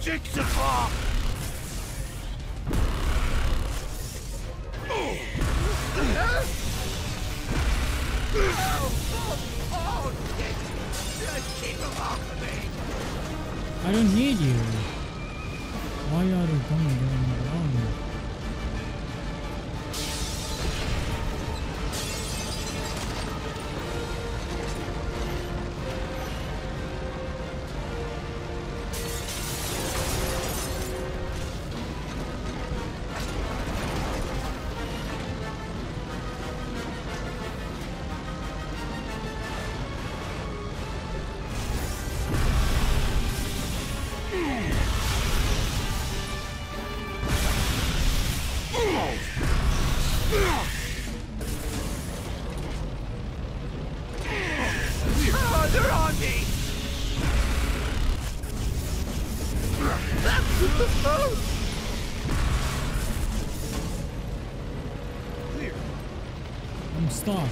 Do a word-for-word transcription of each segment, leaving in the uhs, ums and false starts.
Jigsaw! Oh! Oh, just keep him off of me! I don't need you. Why are you coming around me? I'm stuck.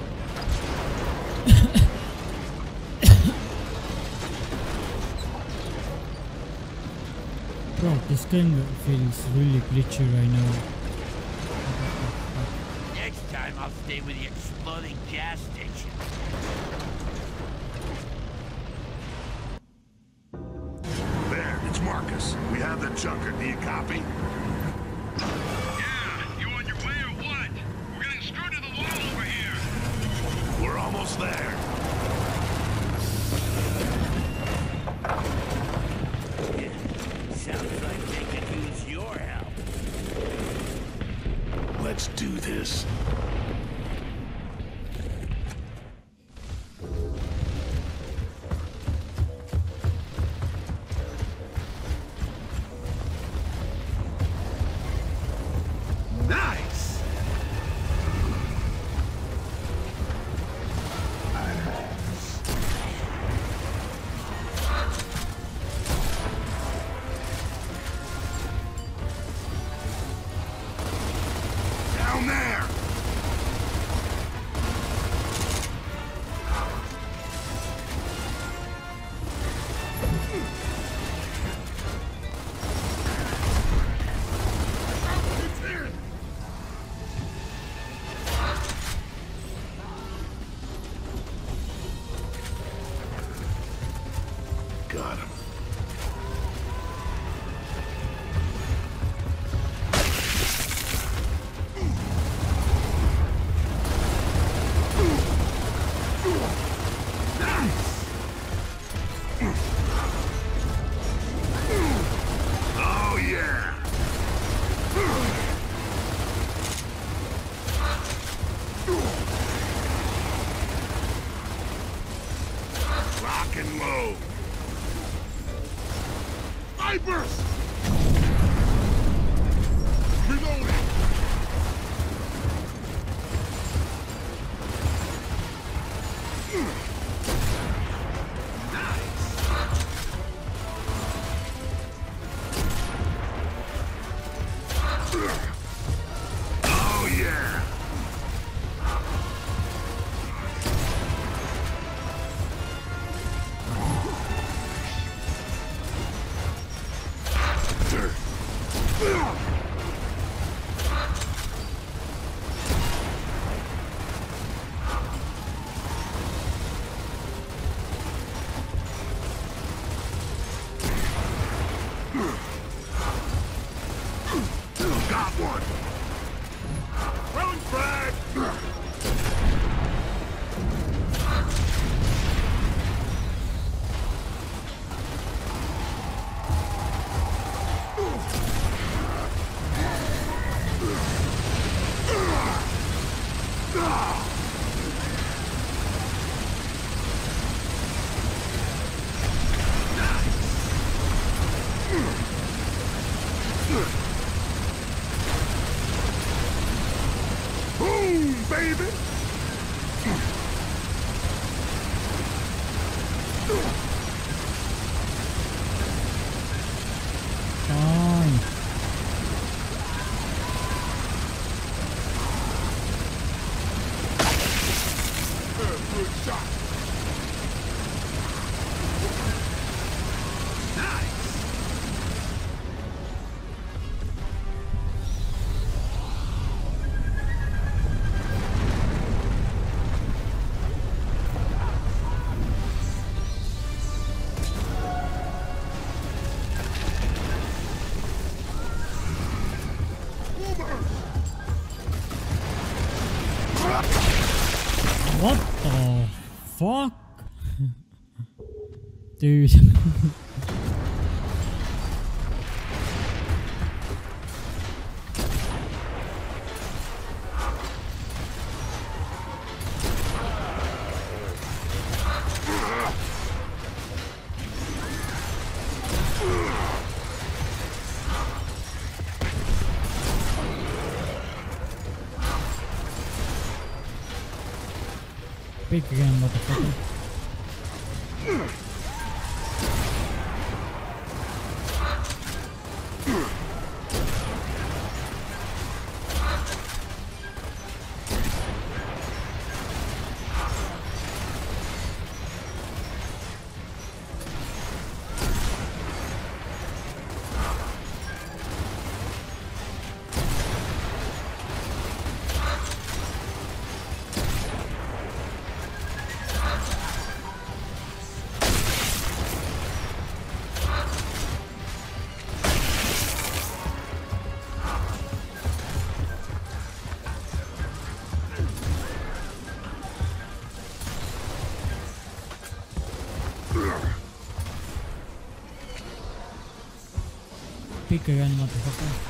Bro, this game feels really glitchy right now. Next time I'll stay with the exploding gas station. There, it's Marcus. We have the junker. Do you copy? Yeah, you on your way or what? We're getting screwed to the wall over here. We're almost there. Sounds like they could use your help. Let's do this. Nice! Down there! Got him. Oh yeah. Rock and low. I burst. Reloading. Oh yeah. dude. Big again, motherfucker. Peek again, motherfucker.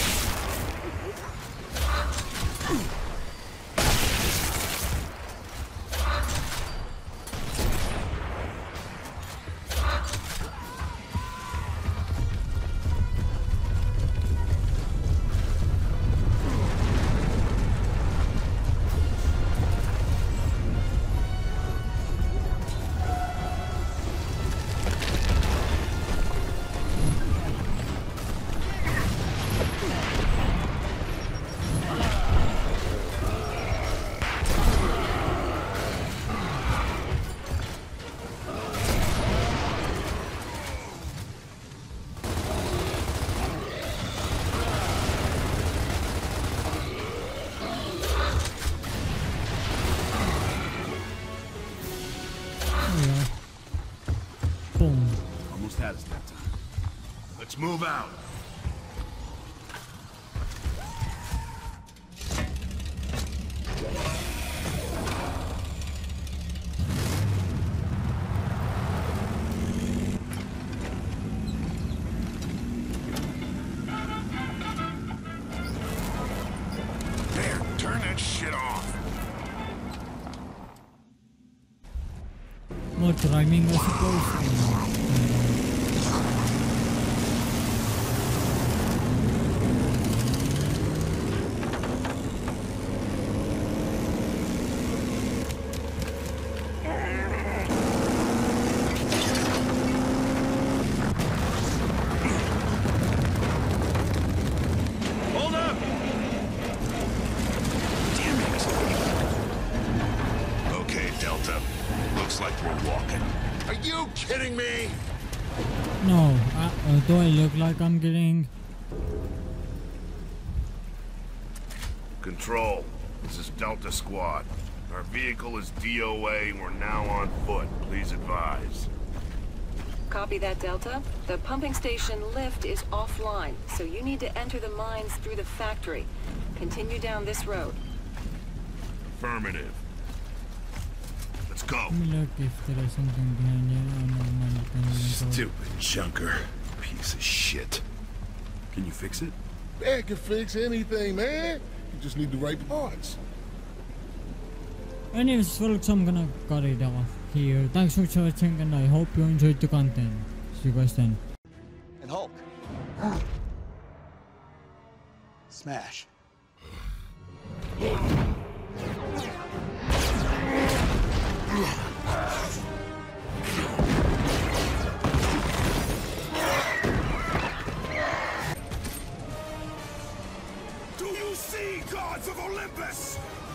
Boom. Almost had us that time. Let's move out. There, turn that shit off. More driving, I suppose. Hold up! Damn it. Okay, Delta. Looks like we're walking. Are you kidding me? No, uh, uh, do I look like I'm getting... Control, this is Delta Squad. Our vehicle is D O A and we're now on foot. Please advise. Copy that, Delta. The pumping station lift is offline, so you need to enter the mines through the factory. Continue down this road. Affirmative. Let's go. Let me look if there is something behind here. Oh, no, no, no, no, no. Stupid junker. Piece of shit. Can you fix it? Man can fix anything, man. You just need the right parts. Anyways, folks, I'm gonna cut it off here. Thanks for watching, and I hope you enjoyed the content. See you guys then. And Hulk. Smash. Do you see, gods of Olympus?